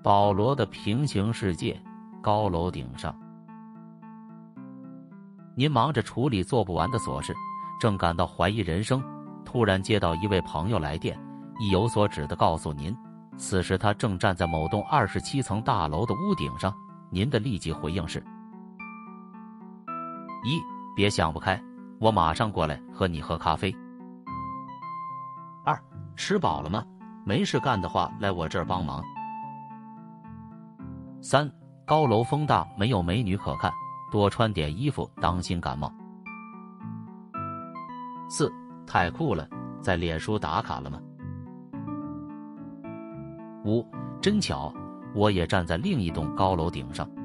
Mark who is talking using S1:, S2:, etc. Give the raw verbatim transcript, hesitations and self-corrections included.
S1: 保罗的平行世界，高楼顶上。您忙着处理做不完的琐事，正感到怀疑人生，突然接到一位朋友来电，意有所指地告诉您，此时他正站在某栋二十七层大楼的屋顶上。您的立即回应是：一，别想不开，我马上过来和你喝咖啡。二，吃饱了吗？没事干的话，来我这儿帮忙。三，高楼风大，没有美女可看，多穿点衣服，当心感冒。四，太酷了，在脸书打卡了吗？五，真巧，我也站在另一栋高楼顶上。